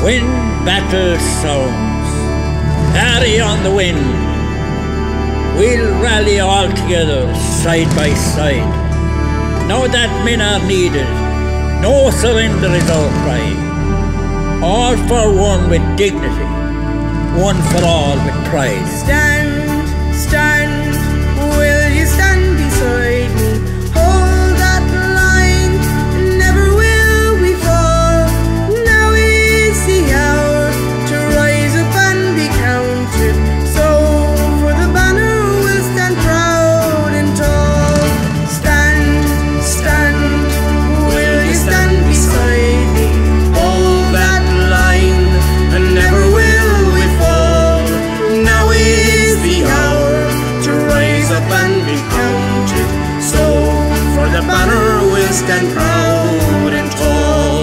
When battle sounds, harry on the wind, we'll rally all together, side by side. Now that men are needed, no surrender is our cry. All for one with dignity, one for all with pride. Stand, stand, will you stand beside me? Hold that line, never will we fall. Now is the hour to rise up and be counted. So for the banner we'll stand proud and tall. Stand, stand, will you stand beside me? Hold that line, and never will we fall. Now is the hour to rise up and be counted. So for the banner we'll stand proud and tall.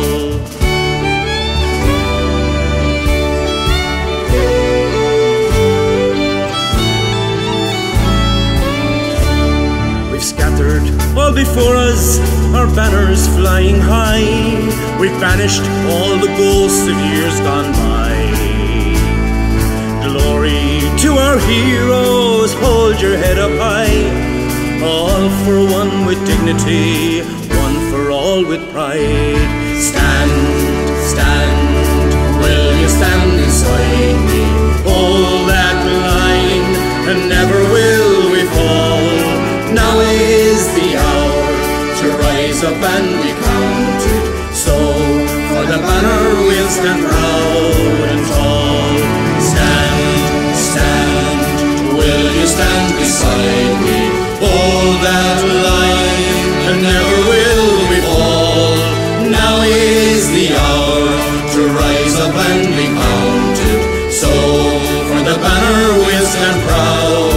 We've scattered all before us, our banners flying high. We've banished all the ghosts of years gone by. Glory to our heroes, hold your head up high. All for one with dignity, one for all with pride. Stand, stand, will you stand beside me? Hold that line, and never will we fall. Now is the hour to rise up and be counted. So for the banner we'll stand proud and tall. Stand, stand, will you stand beside me? Hold that line, and never will we fall. Now is the hour to rise up and be counted. So for the banner we'll stand proud